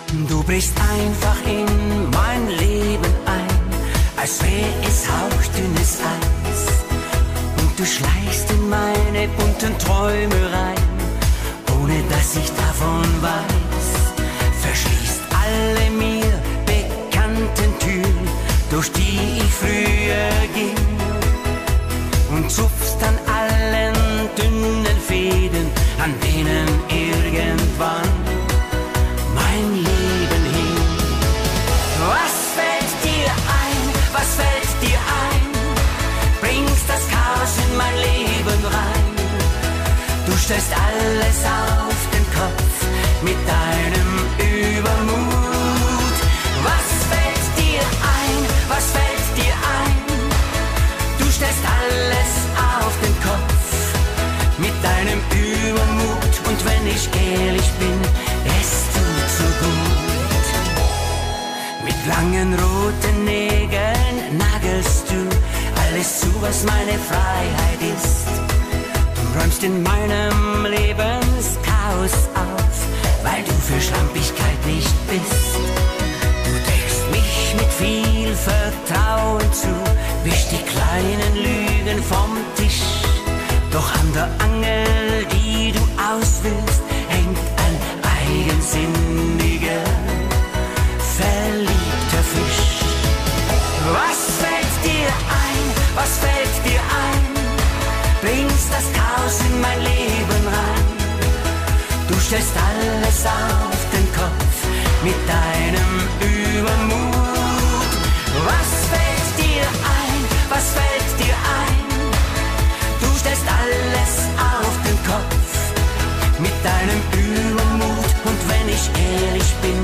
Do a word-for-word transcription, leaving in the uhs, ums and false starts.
Du brichst einfach in mein Leben ein, als wäre es hauchdünnes Eis. Und du schleichst in meine bunten Träume rein, ohne dass ich davon weiß. Verschließt alle mir bekannten Türen, durch die ich früher ging, und zupfst an allen dünnen Fäden, an denen irgendwann mein Leben hing. Was fällt dir ein, was fällt dir ein? Bringst das Chaos in mein Leben rein. Du stellst alles auf den Kopf mit deinem Übermut. Was fällt dir ein, was fällt dir ein? Du stellst alles auf den Kopf mit deinem Übermut. Und wenn ich ehrlich bin, es tut so gut. Mit langen roten Nägeln nagelst du alles zu, was meine Freiheit ist. Du räumst in meinem Lebenschaos auf, weil du für Schlampigkeit nicht bist. Du deckst mich mit viel Vertrauen zu, wischst die kleinen Lügen vom Tisch. Doch an der Angel, die du auswillst, hängt ein eigensinniger, verliebter Fisch. Was fällt dir ein, was fällt dir ein? Bringst das Chaos in mein Leben rein. Du stellst alles auf den Kopf mit deinem Übermut. Was fällt dir ein, was fällt dir ein? Du stellst alles auf den Kopf mit deinem Übermut. Und wenn ich ehrlich bin,